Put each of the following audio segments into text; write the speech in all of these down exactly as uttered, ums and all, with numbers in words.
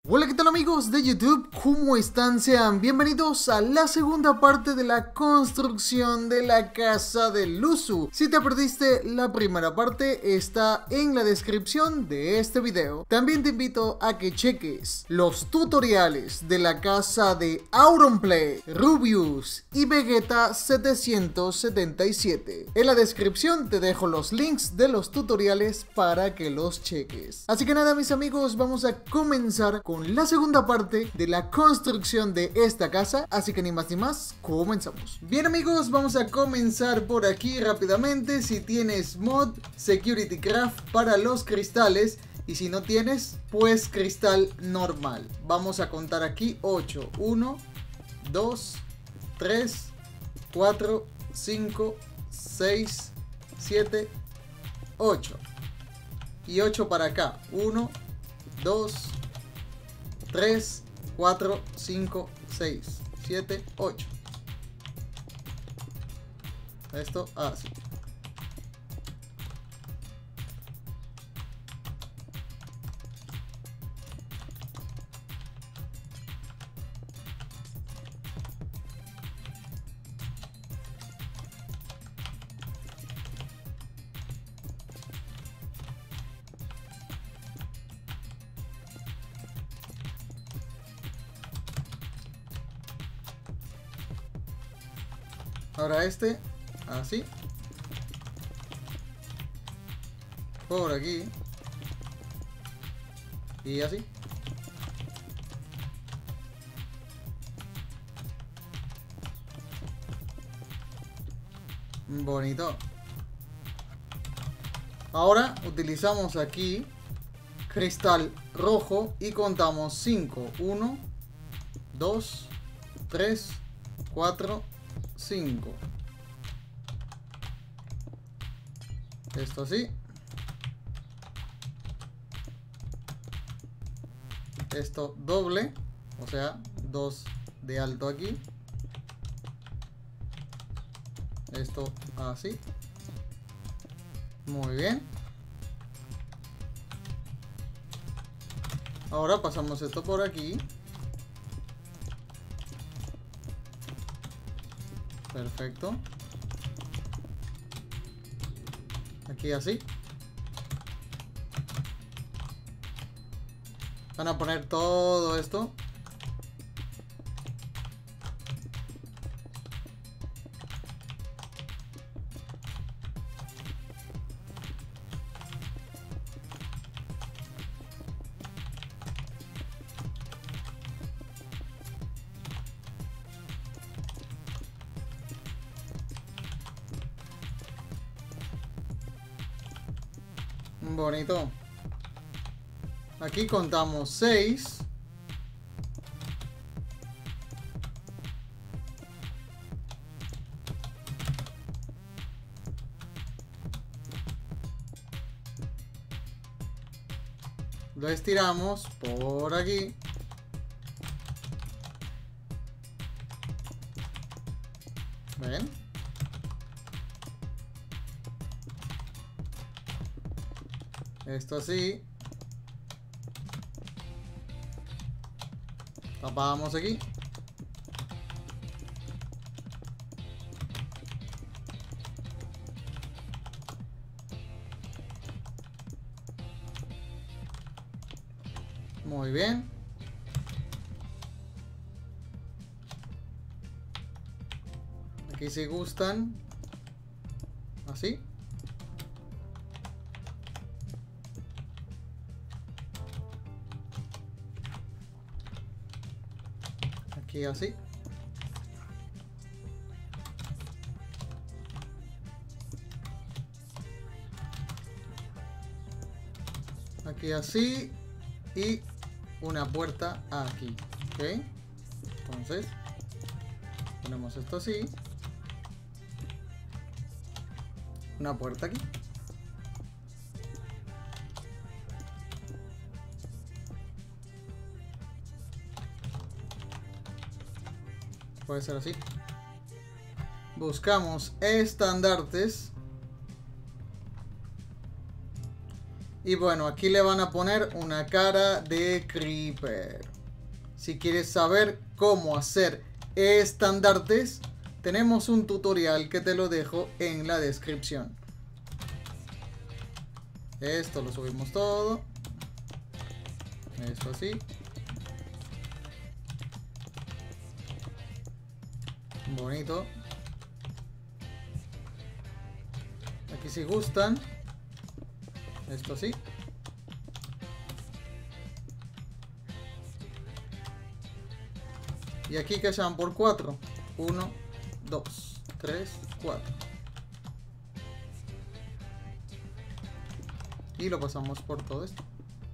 Hola, ¿qué tal amigos de YouTube? ¿Cómo están? Sean bienvenidos a la segunda parte de la construcción de la casa de Luzu. Si te perdiste la primera parte, está en la descripción de este video. También te invito a que cheques los tutoriales de la casa de Auronplay, Rubius y Vegeta setecientos setenta y siete. En la descripción te dejo los links de los tutoriales para que los cheques. Así que nada, mis amigos, vamos a comenzar con con la segunda parte de la construcción de esta casa, así que ni más ni más, comenzamos. Bien amigos, vamos a comenzar por aquí rápidamente. Si tienes mod Security Craft para los cristales, y si no tienes, pues cristal normal. Vamos a contar aquí ocho, uno, dos, tres, cuatro, cinco, seis, siete, ocho y ocho para acá, uno, dos, tres, cuatro, cinco, seis, siete, ocho. Esto así. Ahora este, así. Por aquí. Y así. Bonito. Ahora utilizamos aquí cristal rojo y contamos cinco, uno, dos, tres, cuatro, cinco. Esto así. Esto doble, o sea, dos de alto aquí. Esto así. Muy bien. Ahora pasamos esto por aquí. Perfecto. Aquí así. Van a poner todo esto. Bonito. Aquí contamos seis. Lo estiramos por aquí. ¿Ven? Esto así. Tapamos aquí. Muy bien. Aquí si gustan. Así. Aquí así. Aquí así. Y una puerta aquí. ¿Ok? Entonces, ponemos esto así. Una puerta aquí. Puede ser así. Buscamos estandartes. Y bueno, aquí le van a poner una cara de creeper. Si quieres saber cómo hacer estandartes, tenemos un tutorial que te lo dejo en la descripción. Esto lo subimos todo. Esto así. Bonito. Aquí si gustan. Esto así. Y aquí que sean por cuatro. uno, dos, tres, cuatro. Y lo pasamos por todo esto.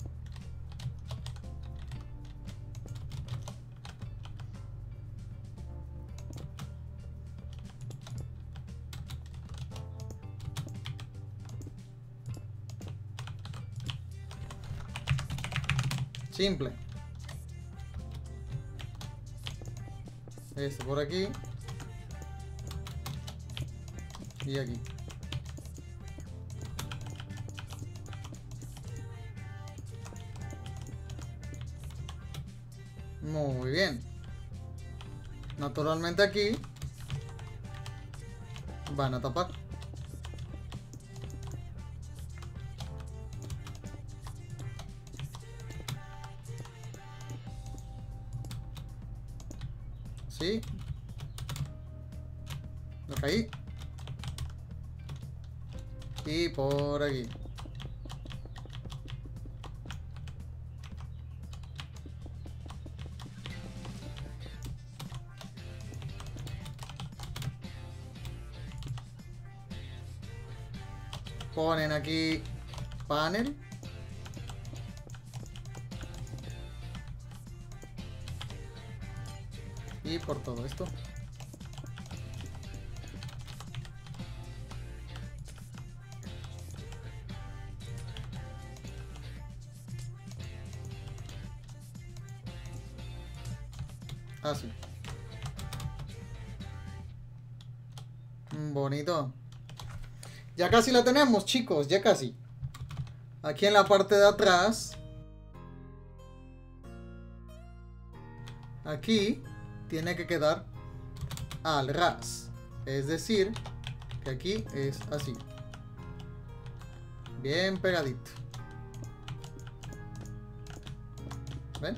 Simple. Este por aquí. Y aquí. Muy bien. Naturalmente aquí van a tapar. Sí. Lo caí. Y por aquí. Ponen aquí panel. Y por todo esto. Así. Bonito. Ya casi la tenemos, chicos, ya casi. Aquí en la parte de atrás. Aquí tiene que quedar al ras. Es decir, que aquí es así. Bien pegadito. ¿Ven?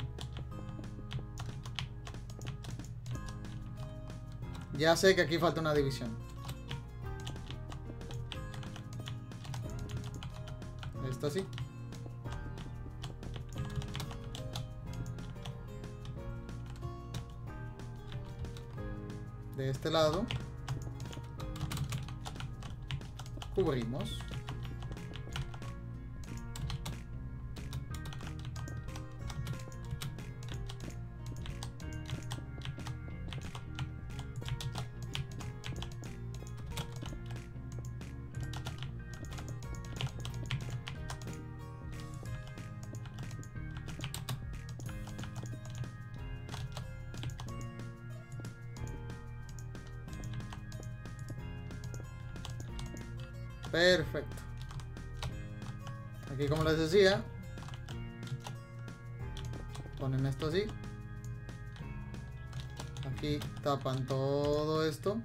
Ya sé que aquí falta una división. Esto así. De este lado cubrimos. Perfecto. Aquí, como les decía, ponen esto así. Aquí tapan todo esto.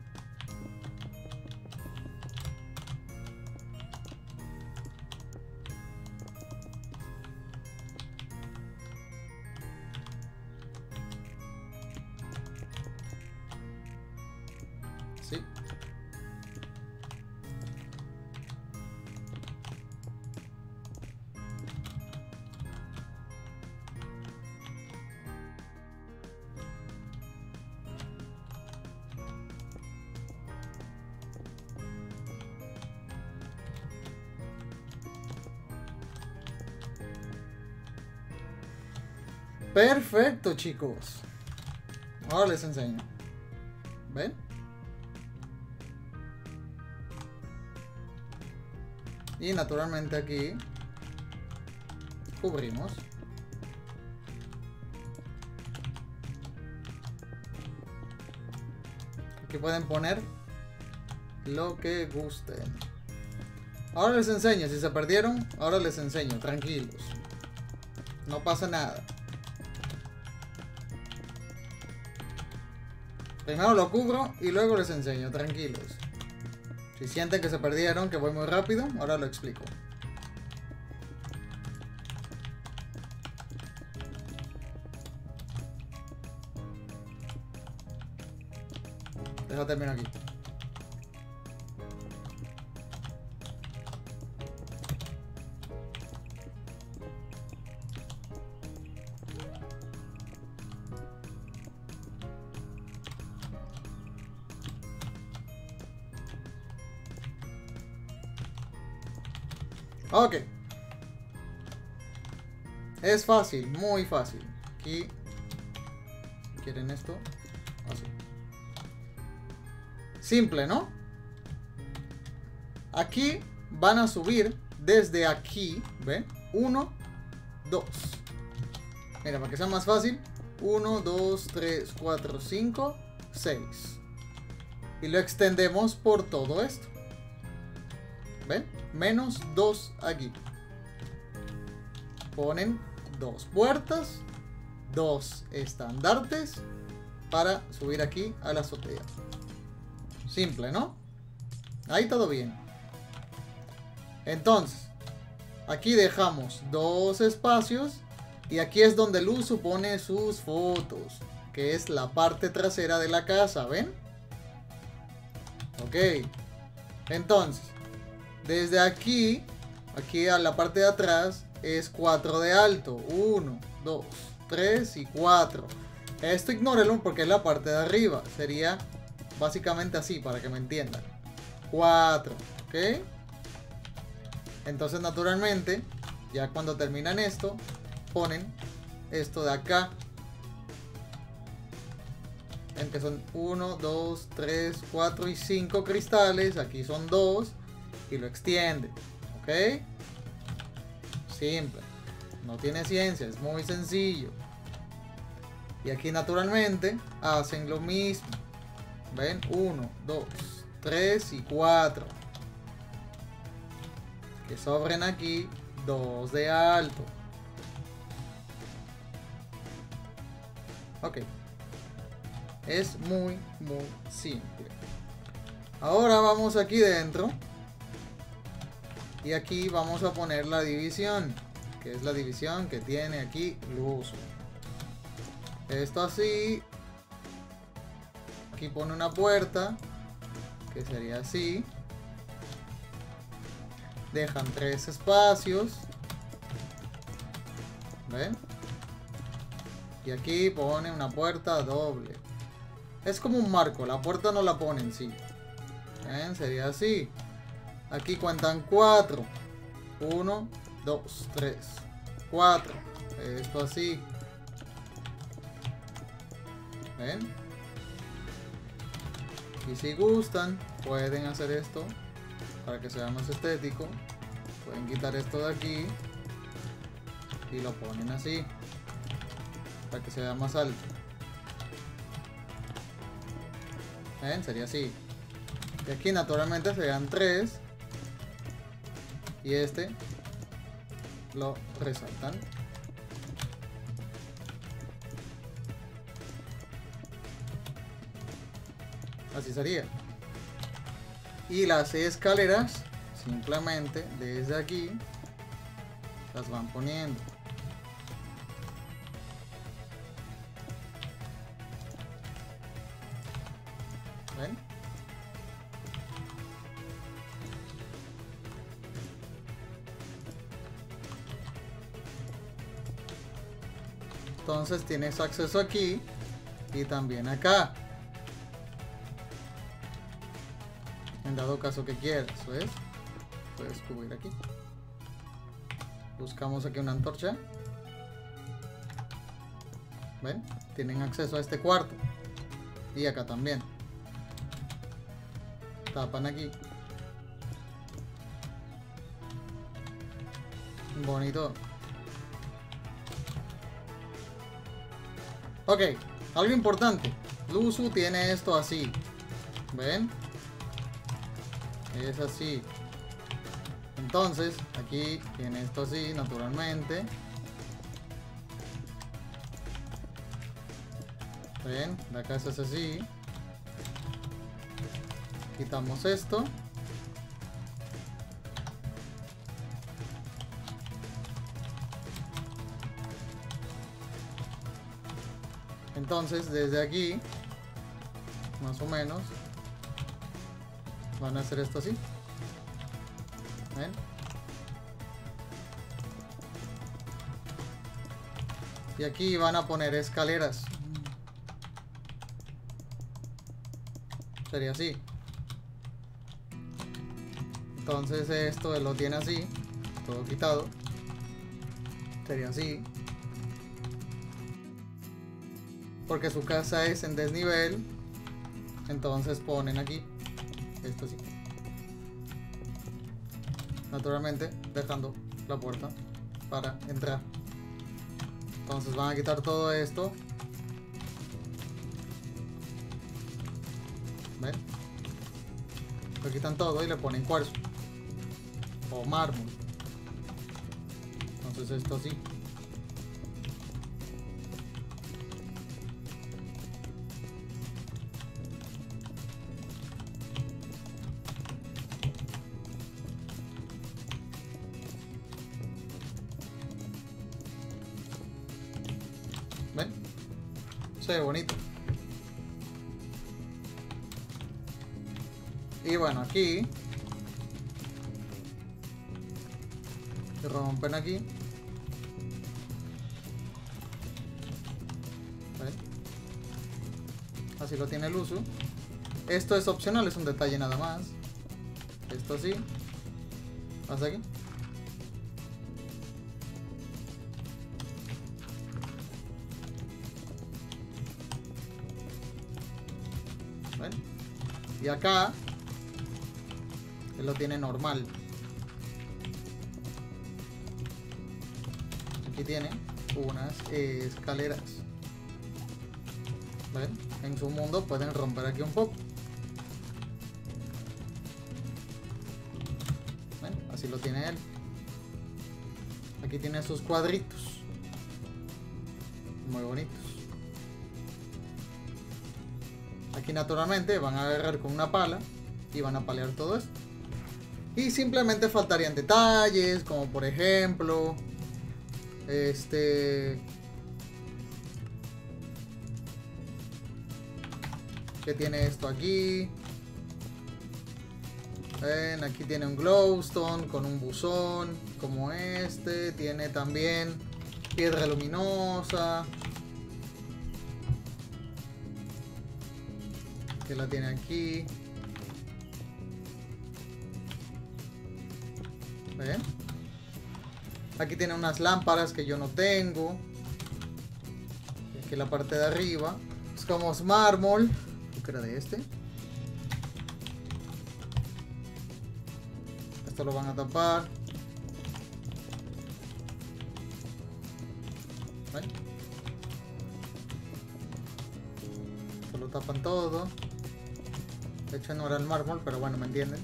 Sí. Perfecto, chicos. Ahora les enseño. ¿Ven? Y naturalmente aquí cubrimos. Aquí pueden poner lo que gusten. Ahora les enseño, si se perdieron, ahora les enseño, tranquilos. No pasa nada. Primero lo cubro y luego les enseño, tranquilos. Si sienten que se perdieron, que voy muy rápido, ahora lo explico. Deja terminar aquí. Ok. Es fácil, muy fácil. Aquí. ¿Quieren esto? Así. Simple, ¿no? Aquí van a subir desde aquí. ¿Ven? uno, dos. Mira, para que sea más fácil. uno, dos, tres, cuatro, cinco, seis. Y lo extendemos por todo esto. ¿Ven? Menos dos aquí. Ponen dos puertas, dos estandartes para subir aquí a la azotea. Simple, ¿no? Ahí todo bien. Entonces, aquí dejamos dos espacios y aquí es donde Luzu pone sus fotos, que es la parte trasera de la casa, ¿ven? Ok. Entonces, desde aquí, aquí a la parte de atrás, es cuatro de alto. uno, dos, tres y cuatro. Esto ignórenlo porque es la parte de arriba. Sería básicamente así, para que me entiendan. cuatro, ¿ok? Entonces, naturalmente, ya cuando terminan esto, ponen esto de acá. Ven que son uno, dos, tres, cuatro y cinco cristales. Aquí son dos. Y lo extiende, ¿ok? Simple, no tiene ciencia, es muy sencillo. Y aquí naturalmente hacen lo mismo. ¿Ven? uno, dos, tres y cuatro. Que sobren aquí dos de alto. Ok. Es muy, muy simple. Ahora vamos aquí dentro. Y aquí vamos a poner la división, que es la división que tiene aquí Luzu. Esto así. Aquí pone una puerta, que sería así. Dejan tres espacios. ¿Ven? Y aquí pone una puerta doble. Es como un marco, la puerta no la pone en sí. ¿Ven? Sería así. Aquí cuentan cuatro. uno, dos, tres, cuatro. Esto así. ¿Ven? Y si gustan, pueden hacer esto para que sea más estético. Pueden quitar esto de aquí y lo ponen así para que sea más alto. ¿Ven? Sería así. Y aquí naturalmente serían tres. Y este lo resaltan. Así sería. Y las escaleras simplemente desde aquí las van poniendo. ¿Ven? Entonces tienes acceso aquí y también acá. En dado caso que quieras, ¿ves? Puedes subir aquí. Buscamos aquí una antorcha. ¿Ven? Tienen acceso a este cuarto. Y acá también. Tapan aquí. Bonito. Ok, algo importante. Luzu tiene esto así. ¿Ven? Es así. Entonces, aquí tiene esto así, naturalmente. Ven, la casa es así. Quitamos esto. Entonces, desde aquí, más o menos, van a hacer esto así. ¿Ven? Y aquí van a poner escaleras. Sería así. Entonces esto lo tiene así, todo quitado. Sería así. Porque su casa es en desnivel. Entonces ponen aquí esto así. Naturalmente dejando la puerta para entrar. Entonces van a quitar todo esto. ¿Ven? Lo quitan todo y le ponen cuarzo o mármol. Entonces esto así. ¿Ven? Se ve bonito. Y bueno, aquí se rompen aquí. ¿Ven? Así lo tiene el uso. Esto es opcional, es un detalle nada más. Esto así. Hasta aquí. ¿Ven? Y acá él lo tiene normal. Aquí tiene unas escaleras. ¿Ven? En su mundo pueden romper aquí un poco. ¿Ven? Así lo tiene él. Aquí tiene sus cuadritos. Muy bonitos. Aquí naturalmente van a agarrar con una pala y van a palear todo esto. Y simplemente faltarían detalles, como por ejemplo, este, que tiene esto aquí. Ven, aquí tiene un glowstone con un buzón como este. Tiene también piedra luminosa, que la tiene aquí. ¿Ven? Aquí tiene unas lámparas que yo no tengo. Aquí la parte de arriba es como mármol. ¿Qué era de este? Esto lo van a tapar. ¿Ven? Esto lo tapan todo. De hecho no era el mármol, pero bueno, me entienden.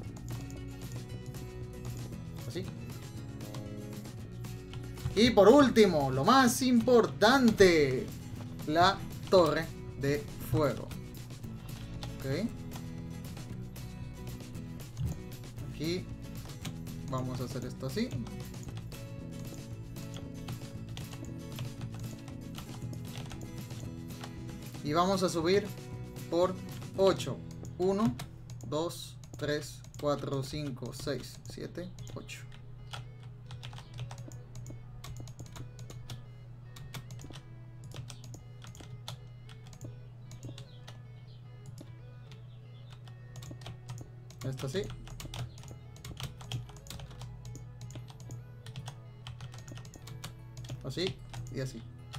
Así. Y por último, lo más importante, la torre de fuego. Ok. Aquí vamos a hacer esto así. Y vamos a subir por ocho. uno, dos, tres, cuatro, cinco, seis, siete, ocho. Esto así. Así y así.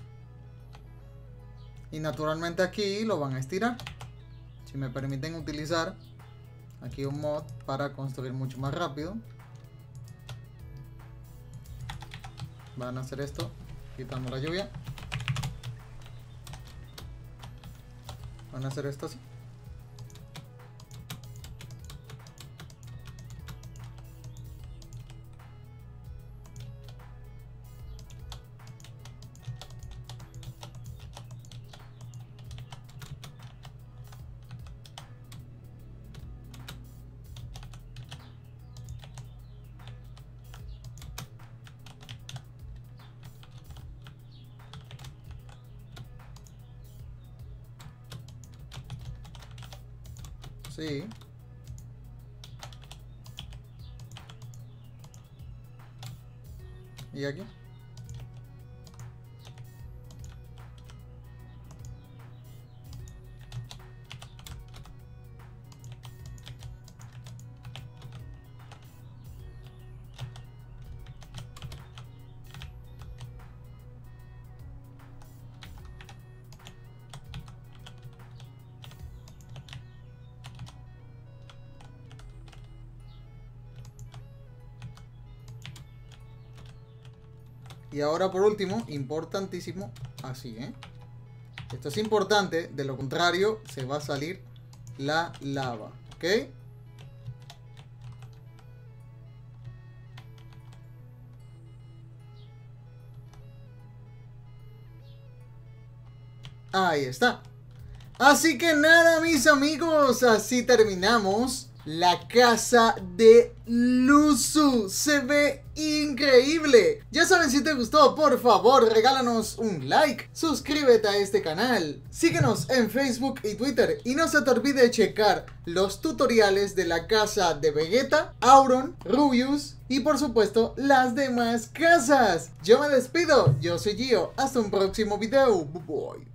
Y naturalmente aquí lo van a estirar. Si me permiten utilizar aquí un mod para construir mucho más rápido, van a hacer esto, quitando la lluvia. Van a hacer esto así. Sí. ¿Y aquí? Y ahora por último, importantísimo, así, ¿eh? Esto es importante, de lo contrario se va a salir la lava, ¿ok? Ahí está. Así que nada, mis amigos, así terminamos la casa de Luzu. Se ve increíble. Ya saben, si te gustó, por favor, regálanos un like, suscríbete a este canal, síguenos en Facebook y Twitter y no se te olvide checar los tutoriales de la casa de Vegeta, Auron, Rubius y por supuesto las demás casas. Yo me despido, yo soy Gio, hasta un próximo video, bye bye.